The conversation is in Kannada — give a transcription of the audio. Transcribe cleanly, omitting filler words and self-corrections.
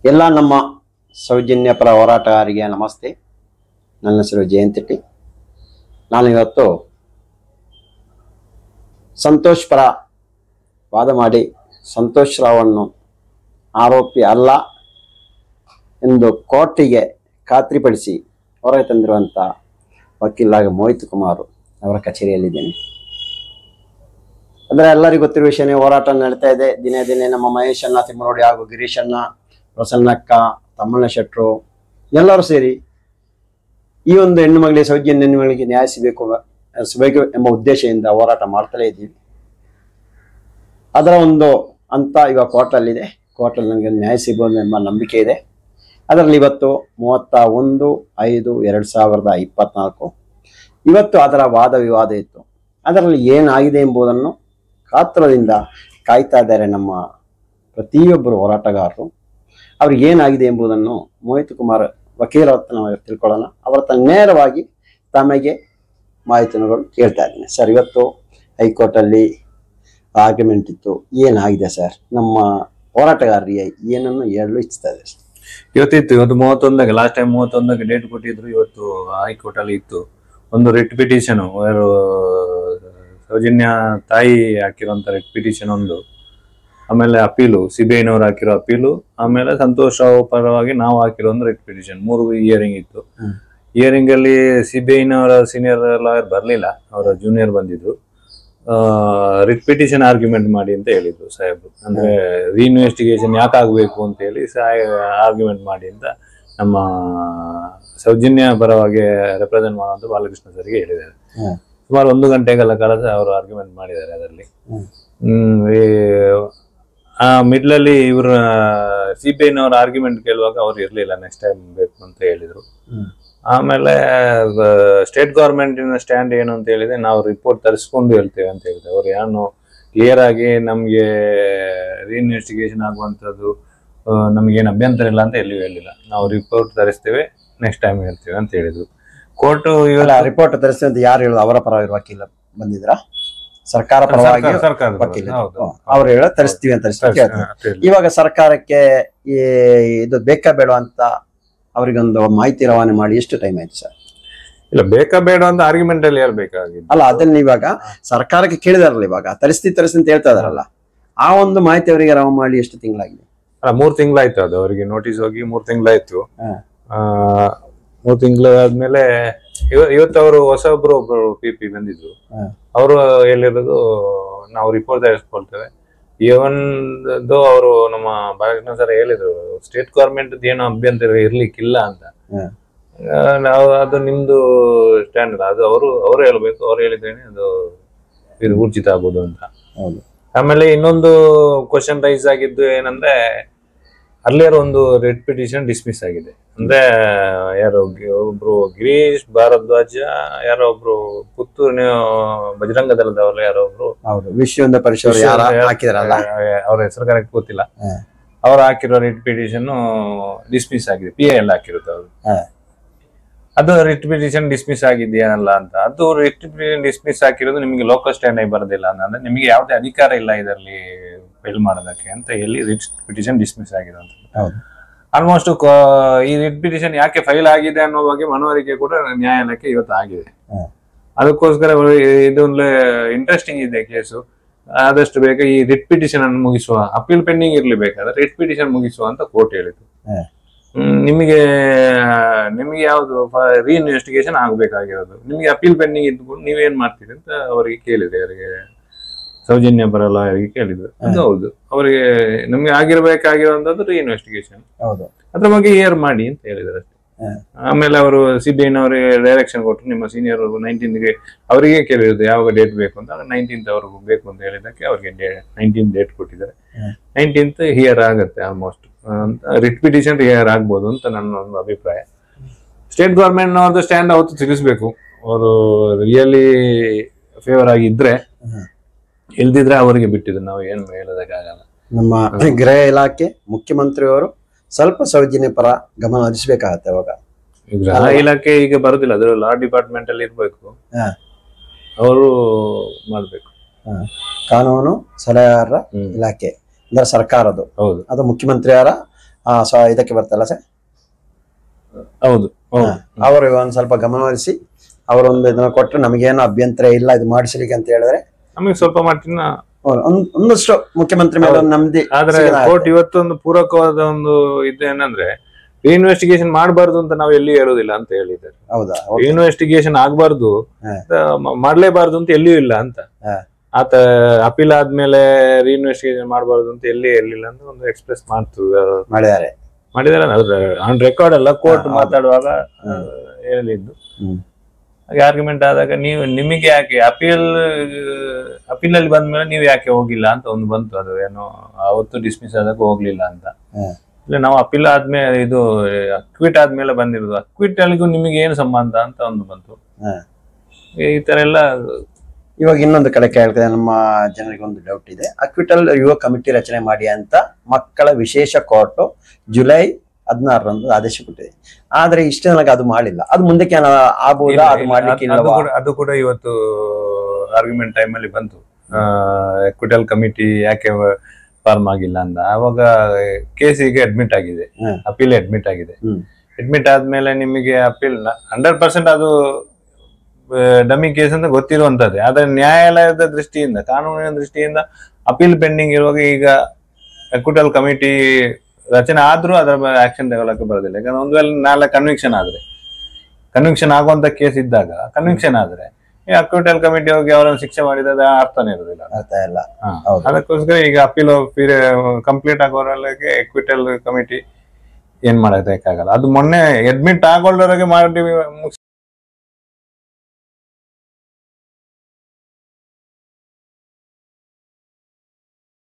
ಎಲ್ಲ ನಮ್ಮ ಸೌಜನ್ಯ ಪರ ಹೋರಾಟಗಾರರಿಗೆ ನಮಸ್ತೆ. ನನ್ನ ಹೆಸರು ಜಯಂತಿಟ್ಟಿ. ನಾನು ಇವತ್ತು ಸಂತೋಷ್ ಪರ ವಾದ ಮಾಡಿ ಸಂತೋಷ್ ರಾವನ್ನು ಆರೋಪಿ ಅಲ್ಲ ಎಂದು ಕೋರ್ಟಿಗೆ ಖಾತ್ರಿಪಡಿಸಿ ಹೊರಗೆ ತಂದಿರುವಂಥ ವಕೀಲ ಮೋಹಿತ್ ಕುಮಾರ್ ಅವರ ಕಚೇರಿಯಲ್ಲಿದ್ದೇನೆ. ಅಂದರೆ ಎಲ್ಲರಿಗೂ ಗೊತ್ತಿರುವ ವಿಷಯನೇ, ಹೋರಾಟ ನಡೀತಾ ಇದೆ. ದಿನೇ ದಿನೇ ನಮ್ಮ ಮಹೇಶಣ್ಣ ತಿಮ್ಮರೋಡಿ ಹಾಗೂ ಗಿರೀಶಣ್ಣ, ಪ್ರಸನ್ನಕ್ಕ, ತಮ್ಮಣ್ಣ ಶೆಟ್ಟರು ಎಲ್ಲರೂ ಸೇರಿ ಈ ಒಂದು ಹೆಣ್ಣು ಮಗಳಿಗೆ, ಸೌಜನ್ಯ ಹೆಣ್ಣು ಮಗಳಿಗೆ ನ್ಯಾಯ ಸಿಗಬೇಕು ಎಂಬ ಉದ್ದೇಶದಿಂದ ಹೋರಾಟ ಮಾಡ್ತಲೇ ಇದ್ದೀವಿ. ಅದರ ಒಂದು ಹಂತ ಇವಾಗ ಕೋರ್ಟಲ್ಲಿದೆ. ಕೋರ್ಟಲ್ಲಿ ನನಗೆ ನ್ಯಾಯ ಸಿಗಬಹುದು ಎಂಬ ನಂಬಿಕೆ ಇದೆ. ಅದರಲ್ಲಿ ಇವತ್ತು 31/5/2024 ಇವತ್ತು ಅದರ ವಾದ ವಿವಾದ ಇತ್ತು. ಅದರಲ್ಲಿ ಏನಾಗಿದೆ ಎಂಬುದನ್ನು ಕಾತುರದಿಂದ ಕಾಯ್ತಾ ಇದ್ದಾರೆ ನಮ್ಮ ಪ್ರತಿಯೊಬ್ಬರು ಹೋರಾಟಗಾರರು. ಅವ್ರಿಗೆ ಏನಾಗಿದೆ ಎಂಬುದನ್ನು ಮೋಹಿತ್ ಕುಮಾರ್ ವಕೀಲರ ಹತ್ರ ನಾವು ತಿಳ್ಕೊಳ್ಳೋಣ. ಅವರ ಹತ್ರ ನೇರವಾಗಿ ತಮಗೆ ಮಾಹಿತಿಗಳು ಕೇಳ್ತಾ ಇದ್ದೇನೆ. ಸರ್, ಇವತ್ತು ಹೈಕೋರ್ಟಲ್ಲಿ ಆರ್ಗ್ಯುಮೆಂಟ್ ಇತ್ತು. ಏನಾಗಿದೆ ಸರ್? ನಮ್ಮ ಹೋರಾಟಗಾರರಿಗೆ ಏನನ್ನು ಹೇಳಲು ಇಚ್ಛಿಸ್ತಾ ಇದೆ? ಇವತ್ತಿತ್ತು. ಇವತ್ತು 31ಕ್ಕೆ, ಲಾಸ್ಟ್ ಟೈಮ್ 31ಕ್ಕೆ ಡೇಟ್ ಕೊಟ್ಟಿದ್ರು. ಇವತ್ತು ಹೈಕೋರ್ಟ್ ಅಲ್ಲಿ ಇತ್ತು ಒಂದು ರಿಟ್ ಪಿಟಿಷನ್. ಸೌಜನ್ಯ ತಾಯಿ ಹಾಕಿರುವಂತ ರಿಟ್ ಪಿಟಿಷನ್ ಒಂದು, ಆಮೇಲೆ ಅಪೀಲು, ಸಿಬಿಐನವ್ರು ಹಾಕಿರೋ ಅಪೀಲು, ಆಮೇಲೆ ಸಂತೋಷ್ ರಾವ್ ಪರವಾಗಿ ನಾವು ಹಾಕಿರೋ ಒಂದು ರಿಟ್ ಪಿಟಿಷನ್. 3 ಹಿಯರಿಂಗ್ ಇತ್ತು. ಹಿಯರಿಂಗ್ ಅಲ್ಲಿ ಸಿಬಿಐನವರ ಸೀನಿಯರ್ ಲಾಯರ್ ಬರ್ಲಿಲ್ಲ, ಅವರ ಜೂನಿಯರ್ ಬಂದಿದ್ರು. ರಿಟ್ ಪಿಟಿಷನ್ ಆರ್ಗ್ಯುಮೆಂಟ್ ಮಾಡಿ ಅಂತ ಹೇಳಿದ್ರು ಸಾಹೇಬ್ರು. ಅಂದ್ರೆ ರೀಇನ್ವೆಸ್ಟಿಗೇಷನ್ ಯಾಕೆ ಆಗ್ಬೇಕು ಅಂತ ಹೇಳಿ ಆರ್ಗ್ಯುಮೆಂಟ್ ಮಾಡಿ ಅಂತ ನಮ್ಮ ಸೌಜನ್ಯ ಪರವಾಗಿ ರೆಪ್ರೆಸೆಂಟ್ ಮಾಡುವಂತ ಬಾಲಕೃಷ್ಣ ಸರ್ಗೆ ಹೇಳಿದ್ದಾರೆ. ಸುಮಾರು 1 ಗಂಟೆಗಳ ಕಾಲ ಅವರು ಆರ್ಗ್ಯುಮೆಂಟ್ ಮಾಡಿದ್ದಾರೆ. ಅದರಲ್ಲಿ ಆ ಮಿಡ್ಲಲ್ಲಿ ಇವ್ರ ಸಿಬಿಐನವ್ರ ಆರ್ಗ್ಯುಮೆಂಟ್ ಕೇಳುವಾಗ ಅವ್ರು ಇರ್ಲಿಲ್ಲ, ನೆಕ್ಸ್ಟ್ ಟೈಮ್ ಬೇಕು ಅಂತ ಹೇಳಿದ್ರು. ಆಮೇಲೆ ಸ್ಟೇಟ್ ಗವರ್ಮೆಂಟಿನ ಸ್ಟ್ಯಾಂಡ್ ಏನು ಅಂತ ಹೇಳಿದ್ರೆ, ನಾವು ರಿಪೋರ್ಟ್ ತರಿಸ್ಕೊಂಡು ಹೇಳ್ತೇವೆ ಅಂತ ಹೇಳಿದೆ. ಅವ್ರು ಏನು ಕ್ಲಿಯರ್ ಆಗಿ ನಮ್ಗೆ ರೀಇನ್ವೆಸ್ಟಿಗೇಷನ್ ಆಗುವಂಥದ್ದು ನಮ್ಗೇನು ಅಭ್ಯಂತರ ಇಲ್ಲ ಅಂತ ಎಲ್ಲಿಯೂ ಹೇಳಿಲ್ಲ. ನಾವು ರಿಪೋರ್ಟ್ ತರಿಸ್ತೇವೆ, ನೆಕ್ಸ್ಟ್ ಟೈಮ್ ಹೇಳ್ತೇವೆ ಅಂತ ಹೇಳಿದ್ರು. ಕೋರ್ಟ್ ಇವೆಲ್ಲ ರಿಪೋರ್ಟ್ ತರಿಸ್ತೇವೆ ಅಂತ ಯಾರು ಹೇಳೋದು? ಅವರ ಪರವಾಗಿ ವಕೀಲ ಬಂದಿದ್ರ? ಸರ್ಕಾರ ಪರವಾಗಿ ವಕೀಲ ಅವ್ರು ಹೇಳ ತರಿಸ್ತೀವಿ ಅಂತ ಇವಾಗ ಸರ್ಕಾರಕ್ಕೆ ಇದು ಬೇಕಾ ಬೇಡ ಅಂತ ಅವ್ರಿಗೊಂದು ಮಾಹಿತಿ ರವಾನೆ ಮಾಡಿ ಎಷ್ಟು ಟೈಮ್ ಆಯ್ತು ಸರ್? ಇಲ್ಲ, ಬೇಕಾ ಬೇಡ ಅಂತ ಆರ್ಗ್ಯುಮೆಂಟ್ ಅಲ್ಲಿ ಹೇಳ್ಬೇಕಾಗಿತ್ತು. ಅಲ್ಲ, ಅದನ್ನ ಇವಾಗ ಸರ್ಕಾರಕ್ಕೆ ಕೇಳಿದಾರಲ್ಲ, ಇವಾಗ ತರಿಸ್ತಿ ಅಂತ ಹೇಳ್ತಾ ಇದಾರಲ್ಲ, ಆ ಒಂದು ಮಾಹಿತಿ ಅವರಿಗೆ ರವಾನೆ ಮಾಡಿ ಎಷ್ಟು ತಿಂಗಳಾಗಿದೆ? ಅಲ್ಲ, 3 ತಿಂಗಳಾಯ್ತು. ಅದು ಅವರಿಗೆ ನೋಟಿಸ್ ಹೋಗಿ 3 ತಿಂಗಳಾಯ್ತು. 3 ತಿಂಗಳಾದ್ಮೇಲೆ ಇವತ್ತು ಅವರು ಒಬ್ಬರು ಪಿ ಬಂದಿದ್ರು. ಅವರು ಹೇಳಿರೋದು, ನಾವು ರಿಪೋರ್ಟ್ ತರಿಸ್ಕೊಳ್ತೇವೆ. ಒಂದು ಅವರು ನಮ್ಮ ಬಾಲಕೃಷ್ಣ ಸರ್ ಹೇಳಿದ್ರು, ಸ್ಟೇಟ್ ಗವರ್ಮೆಂಟ್ ಏನೋ ಅಭ್ಯಂತರ ಇರ್ಲಿಕ್ಕಿಲ್ಲ ಅಂತ. ನಾವು ಅದು ನಿಮ್ದು ಸ್ಟ್ಯಾಂಡರ್ಡ್, ಅದು ಅವರು ಹೇಳ್ಬೇಕು. ಅವ್ರು ಹೇಳಿದ್ದೇನೆ ಅದು ಇದು ಊರ್ಜಿತ ಆಗ್ಬೋದು ಅಂತ. ಆಮೇಲೆ ಇನ್ನೊಂದು ಕ್ವಶನ್ ರೈಸ್ ಆಗಿದ್ದು ಏನಂದ್ರೆ, ಅರ್ಲಿಯರ್ ಒಂದು ರೆಡ್ ಪಿಟಿಷನ್ ಡಿಸ್ಮಿಸ್ ಆಗಿದೆ. ಅಂದ್ರೆ ಯಾರೋ ಒಬ್ರು ಗಿರೀಶ್ ಭಾರದ್ವಾಜ, ಯಾರೋ ಒಬ್ರು ಪುತ್ತೂರಿನ ಬಜರಂಗ ದಳದವರು, ಯಾರೋ ಒಬ್ರು ವಿಶ್ವ ಪರಿಷತ್ ಅವ್ರ ಹೆಸರು ಕರೆಕ್ಟ್ ಗೊತ್ತಿಲ್ಲ. ಅವ್ರು ಹಾಕಿರೋ ರಿಟ್ ಪಿಟಿಷನ್ ಡಿಸ್ಮಿಸ್ ಆಗಿದೆ. PIL ಹಾಕಿರುತ್ತೆ ಅವರು. ಅದು ರಿಟ್ ಪಿಟಿಷನ್ ಡಿಸ್ಮಿಸ್ ಆಗಿದೆಯಲ್ಲ ಅಂತ. ಅದು ರಿಟ್ ಪಿಟಿಷನ್ ಡಿಸ್ಮಿಸ್ ಹಾಕಿರೋದು ನಿಮಗೆ ಲೋಕಲ್ ಸ್ಟ್ಯಾಂಡ್ ಆಗಿ ಬರೋದಿಲ್ಲ ಅಂದ್ರೆ ನಿಮಗೆ ಯಾವುದೇ ಅಧಿಕಾರ ಇಲ್ಲ ಇದರಲ್ಲಿ ಫೈಲ್ ಮಾಡೋದಕ್ಕೆ ಅಂತ ಹೇಳಿ ರಿಟ್ ಪಿಟಿಷನ್ ಡಿಸ್ಮಿಸ್ ಆಗಿದೆ ಅಂತ. ಆಲ್ಮೋಸ್ಟ್ ಈ ರಿಟ್ ಪಿಟಿಷನ್ ಯಾಕೆ ಫೈಲ್ ಆಗಿದೆ ಅನ್ನೋ ಬಗ್ಗೆ ಮನವರಿಕೆ ಕೂಡ ನ್ಯಾಯಾಲಯಕ್ಕೆ ಇವತ್ತು ಆಗಿದೆ. ಅದಕ್ಕೋಸ್ಕರ ಇದೊಂದು ಇಂಟ್ರೆಸ್ಟಿಂಗ್ ಇದೆ ಕೇಸು. ಆದಷ್ಟು ಬೇಗ ಈ ರಿಟ್ ಪಿಟಿಷನ್ ಅನ್ನು ಮುಗಿಸುವ, ಅಪೀಲ್ ಪೆಂಡಿಂಗ್ ಇರ್ಲಿ, ಬೇಕಾದ್ರೆ ರಿಟ್ ಪಿಟಿಷನ್ ಮುಗಿಸುವ ಅಂತ ಕೋರ್ಟ್ ಹೇಳಿತು. ನಿಮಗೆ ಯಾವ್ದು ರೀಇನ್ವೆಸ್ಟಿಗೇಷನ್ ಆಗ್ಬೇಕಾಗಿರೋದು, ನಿಮಗೆ ಅಪೀಲ್ ಪೆಂಡಿಂಗ್ ಇದ್ಕೊಂಡು ನೀವೇನ್ ಮಾಡ್ತೀರಿ ಅಂತ ಅವರಿಗೆ ಕೇಳಿದೆ. ಅವರಿಗೆ ಸೌಜನ್ಯ ಬರಲ್ಲ ಅವರಿಗೆ ಕೇಳಿದ್ರು. ಅದು ಹೌದು, ಅವರಿಗೆ ನಮ್ಗೆ ಆಗಿರ್ಬೇಕಾಗಿರುವಂತದ್ದು ರೀಇನ್ವೆಸ್ಟಿಗೇಷನ್, ಅದ್ರ ಬಗ್ಗೆ ಏರ್ ಮಾಡಿ ಅಂತ ಹೇಳಿದ್ರು. ಆಮೇಲೆ ಅವರು ಸಿಬಿಐನವರಿಗೆ ಡೈರೆಕ್ಷನ್ ಕೊಟ್ಟರು, ನಿಮ್ಮ ಸೀನಿಯರ್ 19ಗೆ ಅವರಿಗೆ ಕೇಳಿರೋದು ಯಾವಾಗ ಡೇಟ್ ಬೇಕು ಅಂತ. 19th ಅವ್ರಿಗೂ ಬೇಕು ಅಂತ ಹೇಳಿದಕ್ಕೆ ಅವ್ರಿಗೆ 19th ಡೇಟ್ ಕೊಟ್ಟಿದ್ದಾರೆ. 19th ಹಿಯರ್ ಆಗುತ್ತೆ ಆಲ್ಮೋಸ್ಟ್. ರಿಟ್ ಪಿಟಿಷನ್ ಹಿಯರ್ ಆಗ್ಬೋದು ಅಂತ ನನ್ನ ಒಂದು ಅಭಿಪ್ರಾಯ. ಸ್ಟೇಟ್ ಗವರ್ಮೆಂಟ್ ನವ್ರದ್ದು ಸ್ಟ್ಯಾಂಡ್ ಅವತ್ತು ತಿಳಿಸ್ಬೇಕು. ಅವರು ರಿಯಲಿ ಫೇವರ್ ಆಗಿದ್ರೆ, ಇಲ್ದಿದ್ರೆ ಅವರಿಗೆ ಬಿಟ್ಟಿದ್ರು, ನಾವು ಏನು ಹೇಳೋದಕ್ಕಾಗಲ್ಲ. ನಮ್ಮ ಗೃಹ ಇಲಾಖೆ, ಮುಖ್ಯಮಂತ್ರಿಯವರು ಸ್ವಲ್ಪ ಸೌಜನ್ಯ ಪರ ಗಮನ ಹರಿಸಬೇಕಾಗತ್ತೆ. ಅವಾಗ ಗೃಹ ಇಲಾಖೆ ಈಗ ಬರುದಿಲ್ಲ, ಅದ್ರ ಲಾ ಡಿಪಾರ್ಟ್ಮೆಂಟ್ ಅಲ್ಲಿ ಇರ್ಬೇಕು, ಅವರು ಮಾಡ್ಬೇಕು. ಕಾನೂನು ಸಲಹೆಗಾರರ ಇಲಾಖೆ ಅಂದ್ರೆ ಸರ್ಕಾರದ್ದು, ಅದು ಮುಖ್ಯಮಂತ್ರಿಯವರ ಇದಕ್ಕೆ ಬರ್ತಲ್ಲ ಸರ್, ಹೌದು ಹೌದು. ಅವರು ಒಂದ್ ಸ್ವಲ್ಪ ಗಮನಹರಿಸಿ ಅವರೊಂದು ಇದನ್ನ ಕೊಟ್ಟರೆ ನಮಗೇನು ಅಭ್ಯಂತರ ಇಲ್ಲ ಇದು ಮಾಡಿಸ್ಲಿಕ್ಕೆ ಅಂತ ಹೇಳಿದ್ರೆ ನಮಗೆ ಸ್ವಲ್ಪ ಮಟ್ಟಿನ ಒಂದಷ್ಟು ಮುಖ್ಯಮಂತ್ರಿ ಮೇಲೆ ಒಂದು ನಮ್ದಿ. ಆದ್ರೆ ಕೋರ್ಟ್ ಇವತ್ತೊಂದು ಪೂರಕವಾದ ಒಂದು ಇದೇನಂದ್ರೆ ಇನ್ವೆಸ್ಟಿಗೇಷನ್ ಮಾಡಬಾರ್ದು ಅಂತ ನಾವು ಎಲ್ಲಿ ಹೇಳೋದಿಲ್ಲ ಅಂತ ಹೇಳಿದ್ದಾರೆ. ಹೌದಾ? ಇನ್ವೆಸ್ಟಿಗೇಷನ್ ಆಗ್ಬಾರ್ದು, ಮಾಡ್ಲೇಬಾರ್ದು ಅಂತ ಎಲ್ಲಿಯೂ ಇಲ್ಲ ಅಂತ. ಆತ ಅಪೀಲ್ ಆದ್ಮೇಲೆ ರೀಇನ್ವೆಸ್ಟಿಗೇಷನ್ ಮಾಡಬಾರ್ದು ಅಂತ ಎಲ್ಲಿ ಹೇಳಿಲ್ಲ ಅಂತ ಒಂದು ಎಕ್ಸ್ಪ್ರೆಸ್ ಮಾಡಿದ್ದಾರೆ. ಆನ್ ರೆಕಾರ್ಡ್ ಅಲ್ಲ, ಕೋರ್ಟ್ ಮಾತಾಡುವಾಗ ಹೇಳಿದ್ದು. ಹಾಗೆ ಆರ್ಗ್ಯುಮೆಂಟ್ ಆದಾಗ ನಿಮಗೆ ಯಾಕೆ ಅಪೀಲ್ ಅಲ್ಲಿ ಬಂದ್ಮೇಲೆ ನೀವು ಯಾಕೆ ಹೋಗಿಲ್ಲ ಅಂತ ಒಂದು ಬಂತು. ಅದು ಏನೋ ಅವತ್ತು ಡಿಸ್ಮಿಸ್ ಆದಾಗ ಹೋಗ್ಲಿಲ್ಲ ಅಂತ. ಇಲ್ಲ ನಾವು ಅಪೀಲ್ ಆದ್ಮೇಲೆ ಇದು ಅಕ್ವಿಟ್ ಆದ್ಮೇಲೆ ಬಂದಿರೋದು, ಅಕ್ವಿಟ್ ಅಲ್ಲಿಗೂ ನಿಮಗೆ ಏನು ಸಂಬಂಧ ಅಂತ ಒಂದು ಬಂತು. ಈ ತರ ಎಲ್ಲ. ಇವಾಗ ಇನ್ನೊಂದು ಕಡೆ ಕೇಳ್ತದೆ, ನಮ್ಮ ಜನರಿಗೆ ಒಂದು ಡೌಟ್ ಇದೆ. ಅಕ್ವಿಟಲ್ ಯುವ ಕಮಿಟಿ ರಚನೆ ಮಾಡಿ ಅಂತ ಮಕ್ಕಳ ವಿಶೇಷ ಕೋರ್ಟ್ ಜುಲೈ 16ರಂದು ಆದೇಶ ಕೊಟ್ಟಿದೆ. ಆದ್ರೆ ಇಷ್ಟ ನನಗೆ ಅದು ಮಾಡಿಲ್ಲ. ಅದು ಮುಂದಕ್ಕೆ ಆಗ್ಬೋದಾ? ಅದು ಮಾಡ್ಲಿಕ್ಕೆ ಅದು ಕೂಡ ಇವತ್ತು ಆರ್ಗ್ಯುಮೆಂಟ್ ಟೈಮ್ ಅಲ್ಲಿ ಬಂತು. ಅಕ್ವಿಟಲ್ ಕಮಿಟಿ ಯಾಕೆ ಫಾರ್ಮ್ ಆಗಿಲ್ಲ ಅಂತ. ಅವಾಗ ಕೇಸಿಗೆ ಅಡ್ಮಿಟ್ ಆಗಿದೆ, ಅಪೀಲ್ ಅಡ್ಮಿಟ್ ಆಗಿದೆ. ಅಡ್ಮಿಟ್ ಆದ್ಮೇಲೆ ನಿಮಗೆ ಅಪೀಲ್ 100% ಅದು ಡಮ್ಮಿ ಕೇಸ್ ಅಂತ ಗೊತ್ತಿರುವಂತದ್ದೇ. ಆದ್ರೆ ನ್ಯಾಯಾಲಯದ ದೃಷ್ಟಿಯಿಂದ, ಕಾನೂನಿನ ದೃಷ್ಟಿಯಿಂದ ಅಪೀಲ್ ಪೆಂಡಿಂಗ್ ಇರುವಾಗ ಈಗ ಅಕ್ವಿಟಲ್ ಕಮಿಟಿ ರಚನೆ ಆದ್ರೂ ಅದರ ಆಕ್ಷನ್ ತಗೊಳ್ಳಕ್ಕೆ ಬರೋದಿಲ್ಲ. ಯಾಕಂದ್ರೆ ಒಂದು ವೇಳೆ ನಾಳೆ ಕನ್ವಿಕ್ಷನ್ ಆಗುವಂತ ಕೇಸ್ ಇದ್ದಾಗ ಕನ್ವಿಕ್ಷನ್ ಆದ್ರೆ ಈ ಅಕ್ವಿಟಲ್ ಕಮಿಟಿ ಹೋಗಿ ಅವರನ್ನು ಶಿಕ್ಷೆ ಮಾಡಿದ ಅರ್ಥನೇ ಇರೋದಿಲ್ಲ. ಅದಕ್ಕೋಸ್ಕರ ಈಗ ಅಪೀಲ್ ಕಂಪ್ಲೀಟ್ ಆಗೋರಿಗೆ ಅಕ್ವಿಟಲ್ ಕಮಿಟಿ ಏನ್ ಮಾಡಕ್ಕಾಗಲ್ಲ. ಅದು ಮೊನ್ನೆ ಅಡ್ಮಿಟ್ ಆಗೋಲ್ವರೆಗೆ ಮಾಡಿ